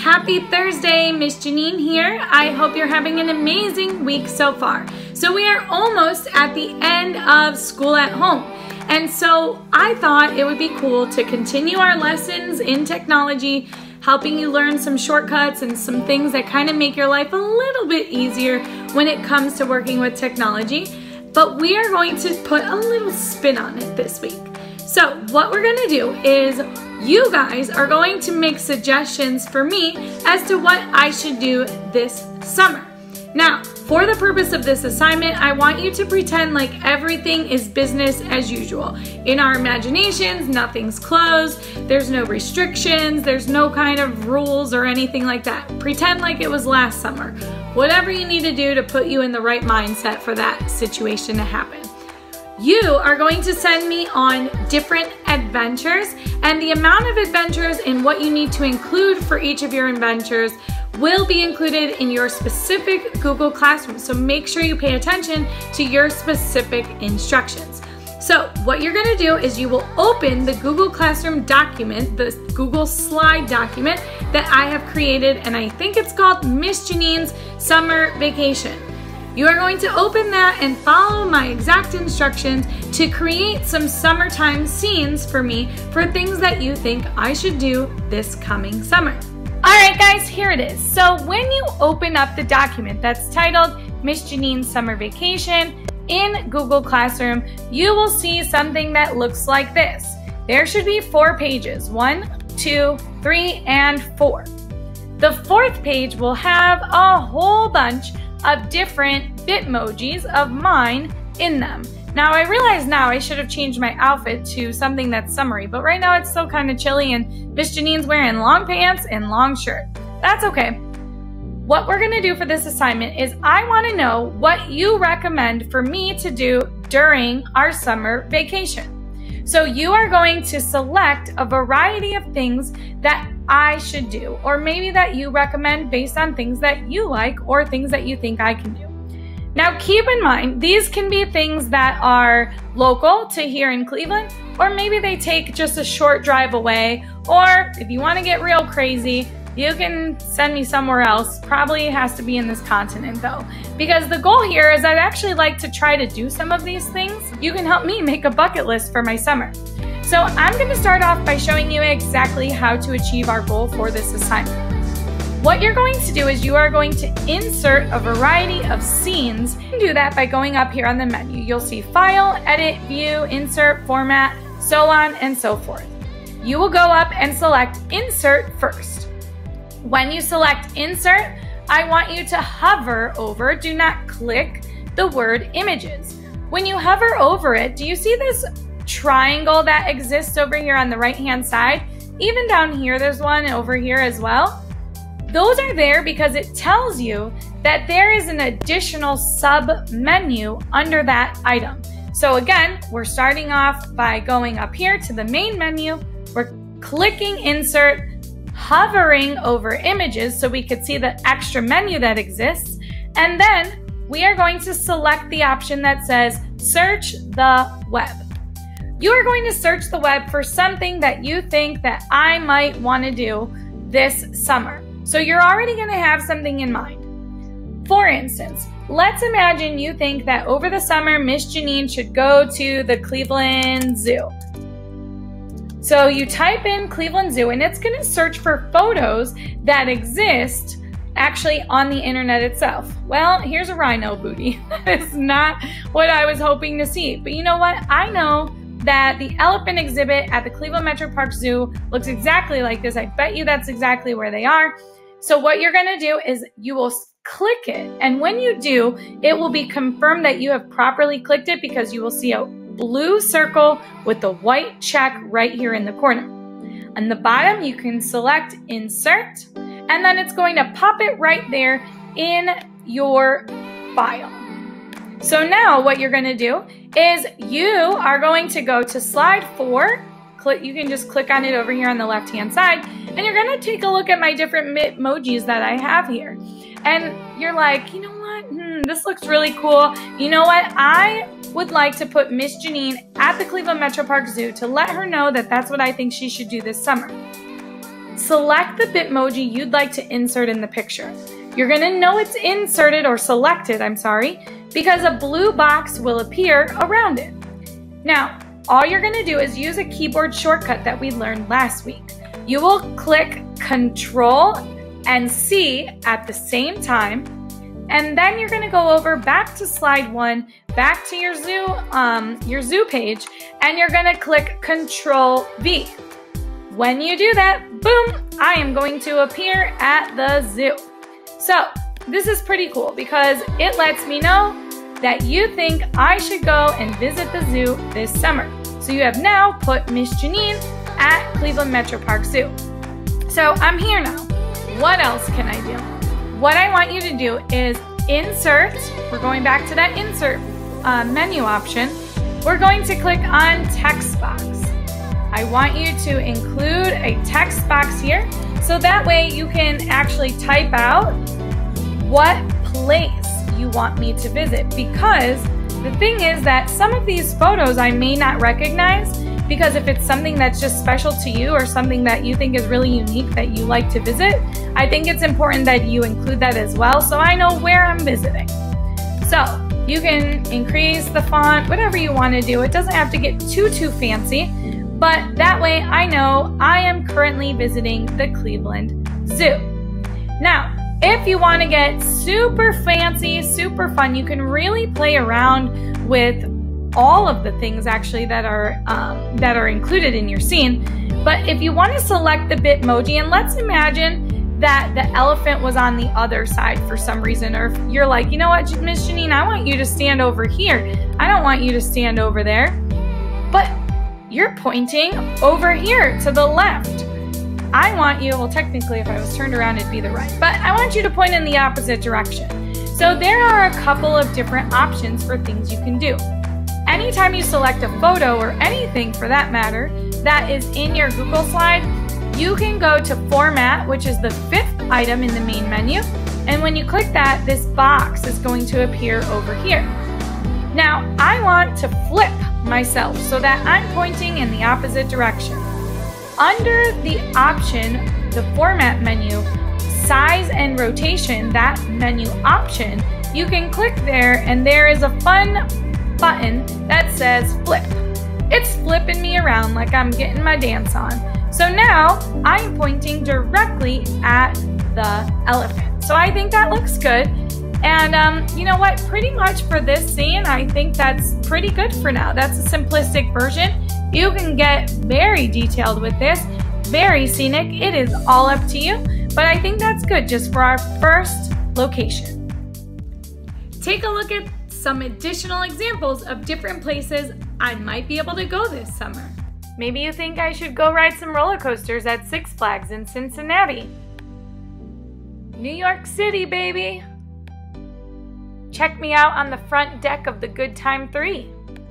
Happy Thursday, Miss Janine here. I hope you're having an amazing week so far. So we are almost at the end of school at home. And so I thought it would be cool to continue our lessons in technology, helping you learn some shortcuts and some things that kind of make your life a little bit easier when it comes to working with technology. But we are going to put a little spin on it this week. So what we're going to do is you guys are going to make suggestions for me as to what I should do this summer. Now, for the purpose of this assignment, I want you to pretend like everything is business as usual. In our imaginations, nothing's closed, there's no restrictions, there's no kind of rules or anything like that. Pretend like it was last summer. Whatever you need to do to put you in the right mindset for that situation to happen. You are going to send me on different adventures, and the amount of adventures and what you need to include for each of your adventures will be included in your specific Google Classroom. So make sure you pay attention to your specific instructions. So what you're going to do is you will open the Google Classroom document, the Google Slide document that I have created, and I think it's called Miss Janine's Summer Vacation. You are going to open that and follow my exact instructions to create some summertime scenes for me for things that you think I should do this coming summer. Alright guys, here it is. So when you open up the document that's titled Miss Janine's Summer Vacation in Google Classroom, you will see something that looks like this. There should be 4 pages, 1, 2, 3, and 4. The 4th page will have a whole bunch of different Bitmojis of mine in them. Now I realize now I should have changed my outfit to something that's summery, but right now it's still kind of chilly and Miss Janine's wearing long pants and long shirt. That's okay. What we're gonna do for this assignment is I wanna know what you recommend for me to do during our summer vacation. So you are going to select a variety of things that I should do, or maybe that you recommend based on things that you like or things that you think I can do. Now keep in mind, these can be things that are local to here in Cleveland, or maybe they take just a short drive away, or if you want to get real crazy, you can send me somewhere else. Probably has to be in this continent though, because the goal here is I'd actually like to try to do some of these things. You can help me make a bucket list for my summer. So I'm going to start off by showing you exactly how to achieve our goal for this assignment. What you're going to do is you are going to insert a variety of scenes. You can do that by going up here on the menu. You'll see File, Edit, View, Insert, Format, so on and so forth. You will go up and select Insert first. When you select Insert, I want you to hover over, do not click, the word Images. When you hover over it, do you see this triangle that exists over here on the right-hand side? Even down here, there's one over here as well. Those are there because it tells you that there is an additional sub-menu under that item. So again, we're starting off by going up here to the main menu. We're clicking Insert, hovering over Images so we could see the extra menu that exists. And then we are going to select the option that says Search the Web. You are going to search the web for something that you think that I might want to do this summer. So you're already going to have something in mind. For instance, let's imagine you think that over the summer, Miss Janine should go to the Cleveland Zoo. So you type in Cleveland Zoo and it's going to search for photos that exist actually on the internet itself. Well, here's a rhino booty. That is not what I was hoping to see. But you know what? I know that the elephant exhibit at the Cleveland Metro Park Zoo looks exactly like this. I bet you that's exactly where they are. So what you're going to do is you will click it. And when you do, it will be confirmed that you have properly clicked it because you will see a blue circle with the white check right here in the corner. On the bottom, you can select Insert, and then it's going to pop it right there in your file. So now what you're going to do is you are going to go to slide 4. You can just click on it over here on the left-hand side, and you're going to take a look at my different Bitmojis that I have here. And you're like, you know what? This looks really cool. You know what? I would like to put Miss Janine at the Cleveland Metro Park Zoo to let her know that that's what I think she should do this summer. select the Bitmoji you'd like to insert in the picture. You're gonna know it's inserted or selected, because a blue box will appear around it. Now, all you're gonna do is use a keyboard shortcut that we learned last week. You will click Control and C at the same time, and then you're gonna go over back to slide 1, back to your zoo page, and you're gonna click Control V. When you do that, boom, I am going to appear at the zoo. So this is pretty cool because it lets me know that you think I should go and visit the zoo this summer. So you have now put Miss Janine at Cleveland Metro Park Zoo. So I'm here now. What else can I do? What I want you to do is insert. We're going back to that insert menu option. We're going to click on text box. I want you to include a text box here so that way you can actually type out what place you want me to visit, because the thing is that some of these photos I may not recognize, because if it's something that's just special to you or something that you think is really unique that you like to visit, I think it's important that you include that as well so I know where I'm visiting. So you can increase the font, whatever you want to do. It doesn't have to get too fancy, but that way I know I am currently visiting the Cleveland Zoo. Now, if you want to get super fancy, super fun, you can really play around with all of the things actually that are included in your scene. But if you want to select the Bitmoji, and let's imagine that the elephant was on the other side for some reason, or if you're like, you know what, Miss Janine, I want you to stand over here. I don't want you to stand over there. But you're pointing over here to the left. I want you, well technically if I was turned around it'd be the right, but I want you to point in the opposite direction. So there are a couple of different options for things you can do. Anytime you select a photo or anything for that matter that is in your Google slide, you can go to Format, which is the 5th item in the main menu, and when you click that, this box is going to appear over here. Now, I want to flip myself so that I'm pointing in the opposite direction. Under the option, the Format menu, Size and Rotation, that menu option, you can click there and there is a fun button that says Flip. It's flipping me around like I'm getting my dance on. So now I'm pointing directly at the elephant. So I think that looks good. And you know what, pretty much for this scene, I think that's pretty good for now. That's a simplistic version. You can get very detailed with this, very scenic. It is all up to you, but I think that's good just for our first location. Take a look at some additional examples of different places I might be able to go this summer. Maybe you think I should go ride some roller coasters at Six Flags in Cincinnati. New York City, baby. Check me out on the front deck of the Good Time 3.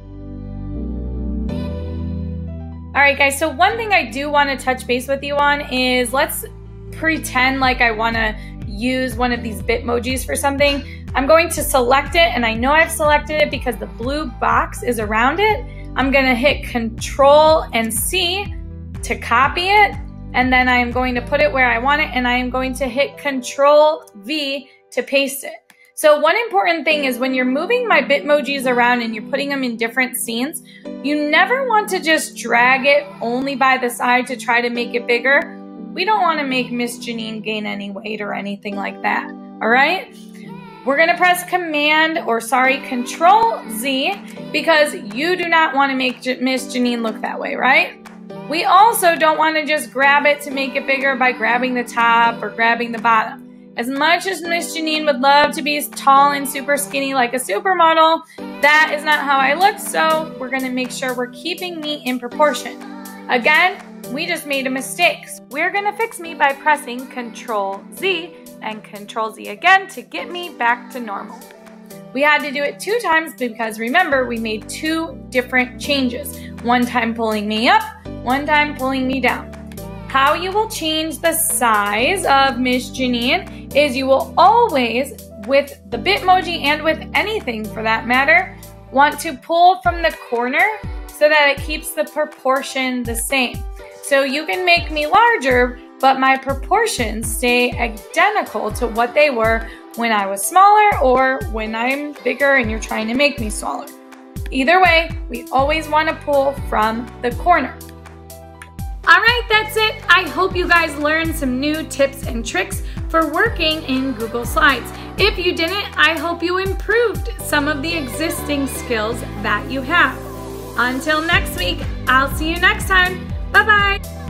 Alright guys, so one thing I do want to touch base with you on is let's pretend like I want to use one of these Bitmojis for something. I'm going to select it, and I know I've selected it because the blue box is around it. I'm going to hit Control and C to copy it, and then I'm going to put it where I want it, and I am going to hit Control V to paste it. So one important thing is when you're moving my Bitmojis around and you're putting them in different scenes, you never want to just drag it only by the side to try to make it bigger. We don't want to make Miss Janine gain any weight or anything like that, all right? We're going to press Control Z because you do not want to make Miss Janine look that way, right? We also don't want to just grab it to make it bigger by grabbing the top or grabbing the bottom. As much as Miss Janine would love to be tall and super skinny like a supermodel, that is not how I look, so we're going to make sure we're keeping me in proportion. Again, we just made a mistake. We're going to fix me by pressing Control Z and Control Z again to get me back to normal. We had to do it 2 times because remember, we made 2 different changes. One time pulling me up, one time pulling me down. How you will change the size of Miss Janine is you will always, with the Bitmoji and with anything for that matter, want to pull from the corner so that it keeps the proportion the same. So you can make me larger, but my proportions stay identical to what they were when I was smaller or when I'm bigger and you're trying to make me smaller. Either way, we always want to pull from the corner. All right, that's it. I hope you guys learned some new tips and tricks for working in Google Slides. If you didn't, I hope you improved some of the existing skills that you have. Until next week, I'll see you next time. Bye-bye.